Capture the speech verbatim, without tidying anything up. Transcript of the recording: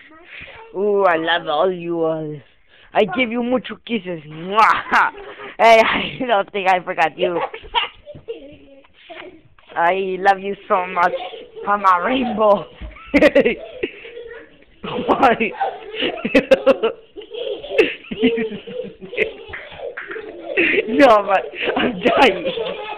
Ooh, I love all you all. I give you mucho kisses. Mwah! Hey, I don't think I forgot you. I love you so much, Mama Rainbow. Why? No, but I'm dying.